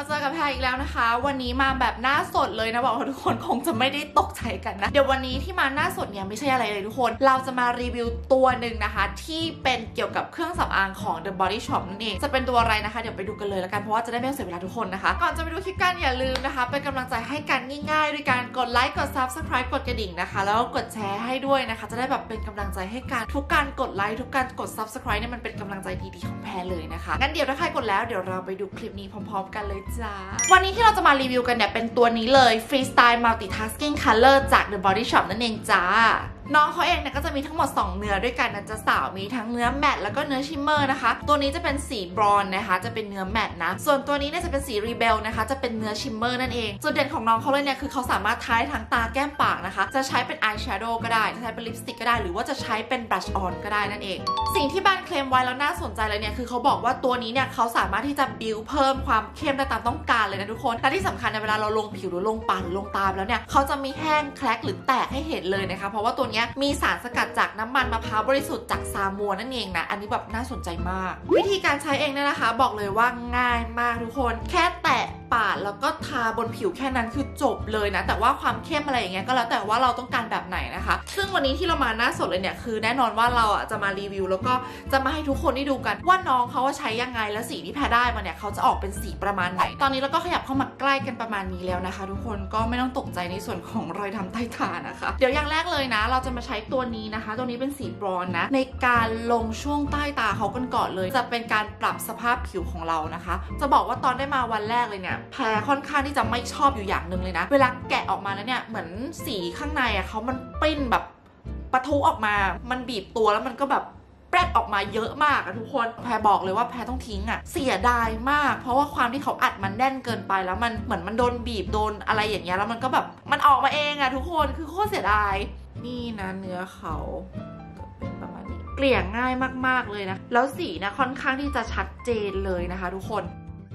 เจอกับแพรอีกแล้วนะคะวันนี้มาแบบหน้าสดเลยนะบอกว่าทุกคนคงจะไม่ได้ตกใจกันนะเดี๋ยววันนี้ที่มาหน้าสดเนี่ยไม่ใช่อะไรเลยทุกคนเราจะมารีวิวตัวหนึ่งนะคะที่เป็นเกี่ยวกับเครื่องสำอางของ The Body Shop นั่นเองจะเป็นตัวอะไรนะคะเดี๋ยวไปดูกันเลยแล้วกันเพราะว่าจะได้ไม่เสียเวลาทุกคนนะคะก่อนจะไปดูคลิปกันอย่าลืมนะคะเป็นกำลังใจให้กันง่ายๆด้วยการกดไลค์กด Subscribe กดกระดิ่งนะคะแล้วก็กดแชร์ให้ด้วยนะคะจะได้แบบเป็นกำลังใจให้กันทุกการกดไลค์ทุกการกด Subscribe เนี่ยมันเป็นกำลังใจดีๆของแพรเลยนะคะงั้นเดี๋ยวถ้าใครกดแล้วเดี๋ยวเราไปดูคลิปนี้พร้อมๆกันเลยจ้าวันนี้ที่เราจะมารีวิวกันเนี่ยเป็นตัวนี้เลย Freestyle Multitasking Color จาก The Body Shop นั่นเองจ้าน้องเขาเองเนี่ยก็จะมีทั้งหมด2เนื้อด้วยกันนะจ๊ะสาวมีทั้งเนื้อแมตต์แล้วก็เนื้อชิมเมอร์นะคะตัวนี้จะเป็นสีบรอนซ์นะคะจะเป็นเนื้อแมตต์นะส่วนตัวนี้เนี่ยจะเป็นสีรีเบลนะคะจะเป็นเนื้อชิมเมอร์นั่นเองจุดเด่นของน้องเขาเลยเนี่ยคือเขาสามารถทาทั้งตาแก้มปากนะคะจะใช้เป็นอายแชโดว์ก็ได้จะใช้เป็นลิปสติกก็ได้หรือว่าจะใช้เป็นบลัชออนก็ได้นั่นเองสิ่งที่แบรนด์เคลมไว้แล้วน่าสนใจเลยเนี่ยคือเขาบอกว่าตัวนี้เนี่ยเขาสามารถที่จะบิวเพิ่มความเข้มได้ตามต้องการเลยนะทุกคนและที่สำคัญในเวลาเราลงผิวหรือลงปากหรือลงตาแล้วเนี่ยเขาจะมีแห้งแคลกหรือแตกให้เห็นเลยนะคะเพราะว่าตัวนี้มีสารสกัดจากน้ำมันมะพร้าวบริสุทธิ์จากซามัวนั่นเองนะอันนี้แบบน่าสนใจมากวิธีการใช้เองเนี่ยนะคะบอกเลยว่าง่ายมากทุกคนแค่แตะปาดแล้วก็ทาบนผิวแค่นั้นคือจบเลยนะแต่ว่าความเข้มอะไรอย่างเงี้ยก็แล้วแต่ว่าเราต้องการแบบไหนนะคะซึ่งวันนี้ที่เรามาหน้าสดเลยเนี่ยคือแน่นอนว่าเราจะมารีวิวแล้วก็จะมาให้ทุกคนได้ดูกันว่าน้องเขาว่าใช้ยังไงและสีที่แพรได้มาเนี่ยเขาจะออกเป็นสีประมาณไหนตอนนี้เราก็ขยับเข้ามาใกล้กันประมาณนี้แล้วนะคะทุกคนก็ไม่ต้องตกใจในส่วนของรอยทำใต้ตานะคะเดี๋ยวอย่างแรกเลยนะเราจะมาใช้ตัวนี้นะคะตัวนี้เป็นสีบรอนซ์นะในการลงช่วงใต้ตาเขาก่อนเลยจะเป็นการปรับสภาพผิวของเรานะคะจะบอกว่าตอนได้มาวันแรกเลยเนี่ยแพรค่อนข้างที่จะไม่ชอบอยู่อย่างหนึ่งเลยนะเวลาแกะออกมาแล้วเนี่ยเหมือนสีข้างในเขามันปิ้นแบบปะทุออกมามันบีบตัวแล้วมันก็แบบแปรดออกมาเยอะมากทุกคนแพรบอกเลยว่าแพรต้องทิ้งเสียดายมากเพราะว่าความที่เขาอัดมันแน่นเกินไปแล้วมันเหมือนมันโดนบีบโดนอะไรอย่างเงี้ยแล้วมันก็แบบมันออกมาเองทุกคนคือโคตรเสียดายนี่นะเนื้อเขาเป็นประมาณนี้เกลี่ยง่ายมากๆเลยนะแล้วสีนะค่อนข้างที่จะชัดเจนเลยนะคะทุกคน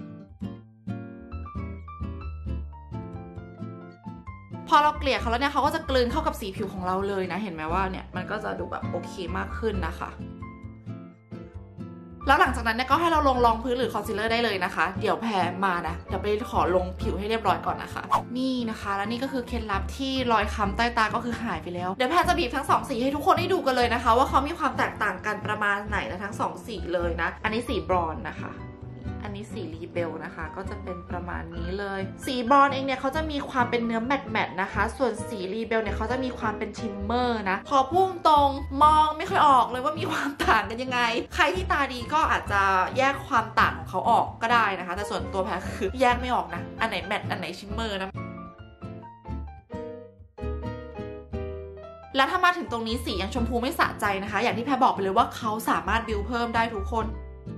พอเราเกลี่ยเขาแล้วเนี่ยเขาก็จะกลืนเข้ากับสีผิวของเราเลยนะเห็นไหมว่าเนี่ยมันก็จะดูแบบโอเคมากขึ้นนะคะแล้วหลังจากนั้นเนี่ยก็ให้เราลงรองพื้นหรือคอนซีลเลอร์ได้เลยนะคะเดี๋ยวแพรมานะเดี๋ยวไปขอลงผิวให้เรียบร้อยก่อนนะคะนี่นะคะแล้วนี่ก็คือเคล็ดลับที่รอยค้ำใต้ตาก็คือหายไปแล้วเดี๋ยวแพรจะบีบทั้ง2สีให้ทุกคนได้ดูกันเลยนะคะว่าเขามีความแตกต่างกันประมาณไหนนะทั้ง2สีเลยนะอันนี้สีบรอนซ์นะคะอันนี้สีรีเบลนะคะก็จะเป็นประมาณนี้เลยสีบรอนซ์เองเนี่ยเขาจะมีความเป็นเนื้อแมตต์นะคะส่วนสีรีเบลเนี่ยเขาจะมีความเป็นชิมเมอร์นะพอพุ่งตรงมองไม่ค่อยออกเลยว่ามีความต่างกันยังไงใครที่ตาดีก็อาจจะแยกความต่างของเขาออกก็ได้นะคะแต่ส่วนตัวแพรคือแยกไม่ออกนะอันไหนแมตต์อันไหนชิมเมอร์นะแล้วถ้ามาถึงตรงนี้สียังชมพูไม่สะใจนะคะอย่างที่แพรบอกไปเลยว่าเขาสามารถบิวเพิ่มได้ทุกคน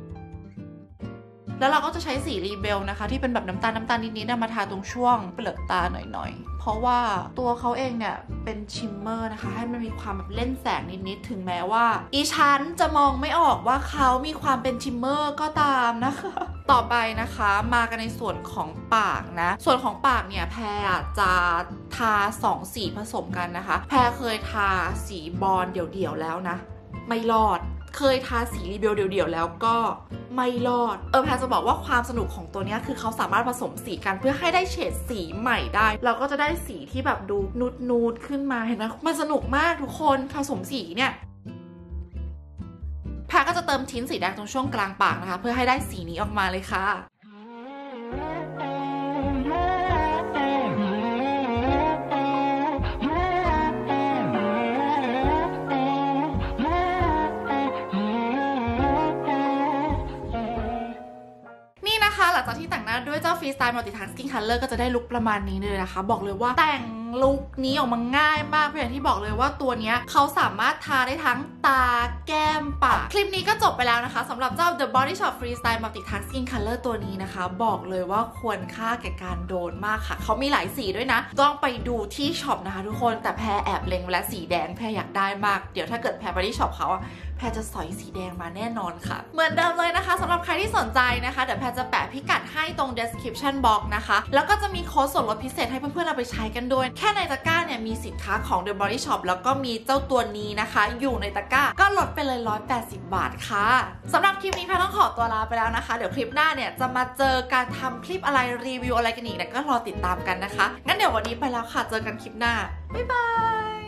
แล้วเราก็จะใช้สีรีเบลนะคะที่เป็นแบบน้ำตาลนิดๆมาทาตรงช่วงเปลือกตาหน่อยๆเพราะว่าตัวเขาเองเนี่ยเป็นชิมเมอร์นะคะให้มันมีความแบบเล่นแสงนิดๆถึงแม้ว่าอีชั้นจะมองไม่ออกว่าเขามีความเป็นชิมเมอร์ก็ตามนะคะต่อไปนะคะมากันในส่วนของปากนะส่วนของปากเนี่ยแพรจะทา2สีผสมกันนะคะแพรเคยทาสีบรอนซ์เดี่ยวๆแล้วนะไม่รอดเคยทาสีรีเบลเดี่ยวๆแล้วก็ไม่รอดแพรจะบอกว่าความสนุกของตัวนี้คือเขาสามารถผสมสีกันเพื่อให้ได้เฉดสีใหม่ได้เราก็จะได้สีที่แบบดูนูดขึ้นมาเห็นไหมมันสนุกมากทุกคนผสมสีเนี่ยแพรก็จะเติมทิ้นสีแดงตรงช่วงกลางปากนะคะเพื่อให้ได้สีนี้ออกมาเลยค่ะหลังจากที่แต่งหน้าด้วยเจ้า Freestyle Multitasking Color ก็จะได้ลุคประมาณนี้เลยนะคะบอกเลยว่าแต่งลุคนี้ออกมาง่ายมากเพราะอย่างที่บอกเลยว่าตัวนี้เขาสามารถทาได้ทั้งตาแก้มปากคลิปนี้ก็จบไปแล้วนะคะสำหรับเจ้า The Body Shop Freestyle Multitasking Color ตัวนี้นะคะบอกเลยว่าควรค่าแก่การโดนมากค่ะเขามีหลายสีด้วยนะต้องไปดูที่ช็อปนะคะทุกคนแต่แพรแอบเล็งและสีแดงแพรอยากได้มากเดี๋ยวถ้าเกิดแพรไปที่ช็อปเขาแพรจะสอยสีแดงมาแน่นอนค่ะเหมือนเดิมเลยนะคะสำหรับใครที่สนใจนะคะเดี๋ยวแพรจะแปะพิกัดให้ตรง description box นะคะแล้วก็จะมีโค้ดส่วนลดพิเศษให้เพื่อนๆเอาไปใช้กันด้วยแค่ในตะกร้าเนี่ยมีสินค้าของ The Body Shop แล้วก็มีเจ้าตัวนี้นะคะอยู่ในตะกร้าก็ลดไปเลย180 บาทค่ะสำหรับคลิปนี้แพทต้องขอตัวลาไปแล้วนะคะเดี๋ยวคลิปหน้าเนี่ยจะมาเจอการทำคลิปอะไรรีวิวอะไรกันอีกเนี่ยก็รอติดตามกันนะคะงั้นเดี๋ยววันนี้ไปแล้วค่ะเจอกันคลิปหน้าบ๊ายบาย